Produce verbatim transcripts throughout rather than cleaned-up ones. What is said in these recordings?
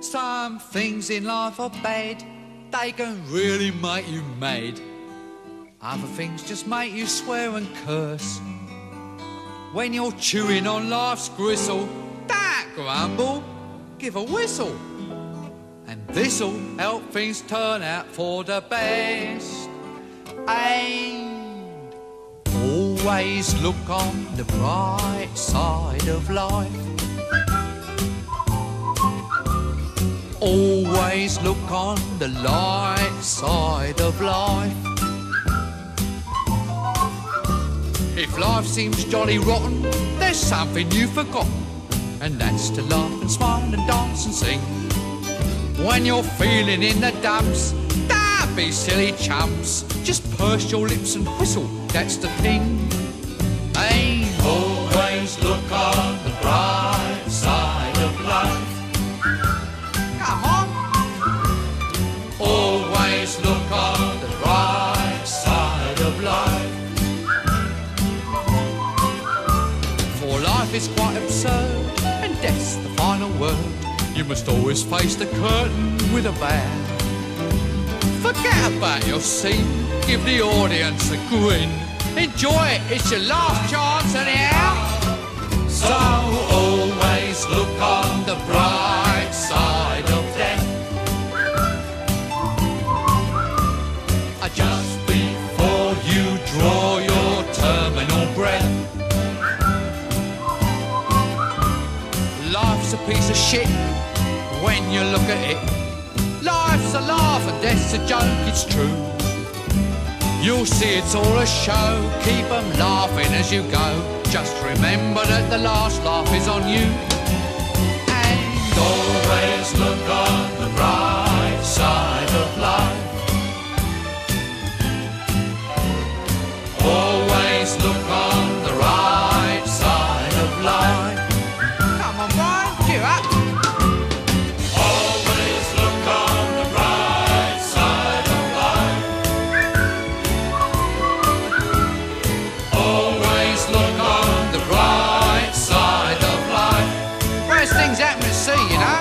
Some things in life are bad, they can really make you mad. Other things just make you swear and curse. When you're chewing on life's gristle, don't grumble, give a whistle. And this'll help things turn out for the best. And always look on the bright side of life. Always look on the light side of life. If life seems jolly rotten, there's something you've forgotten, and that's to laugh and smile and dance and sing. When you're feeling in the dumps, don't be silly chumps. Just purse your lips and whistle, that's the thing. Hey, always look on the bright side of life. Come on. Always look on the bright side of life. For life is quite absurd, and death's the final word. You must always face the curtain with a bow. Forget about your scene, give the audience a grin. Enjoy it, it's your last chance anyhow. So always look on the bright side of death. Just before you draw your terminal breath. Life's a piece of shit when you look at it. Life's a laugh and death's a joke, it's true. You'll see it's all a show, keep 'em laughing as you go. Just remember that the last laugh is on you. And always look on the bright side of life. Always look on the right side of life. Come on, Brian, cheer up. Always look on the right side of life. Always look on the right side of life. Worst things happen at sea, you know.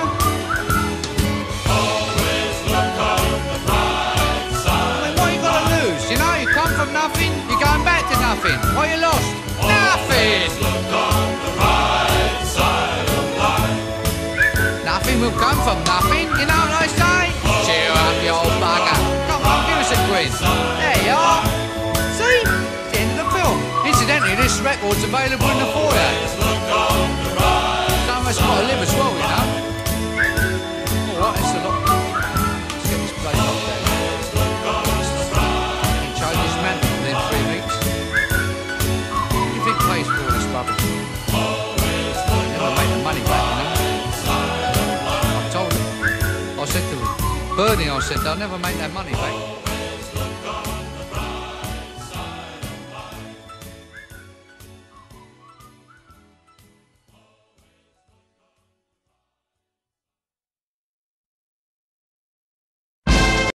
Always look on the right side. I mean, what you got to lose? You know, you come from nothing, you're going back to nothing. What you lost? Nothing. Look on the right side of life. Nothing will come from nothing, you know what I say? Cheer up, you old bugger. Come on, give us a quiz. There you are. See? It's the end of the film. Incidentally, this record's available in the foyer. Some of us got to live as well, you know. Alright, that's a lot. Let's get this place up there. He chose his man within three weeks. What do you think pays for all this rubbish? Never make the money back, you know. I told him. I said to him, Bernie, I said, they'll never make that money back.